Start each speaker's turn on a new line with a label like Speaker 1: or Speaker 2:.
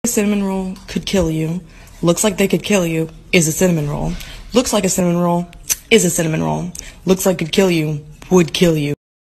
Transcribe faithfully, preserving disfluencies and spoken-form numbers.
Speaker 1: cinnamon roll could kill you. Looks like they could kill you is a cinnamon roll. Looks like a cinnamon roll is a cinnamon roll. Looks like could kill you would kill you.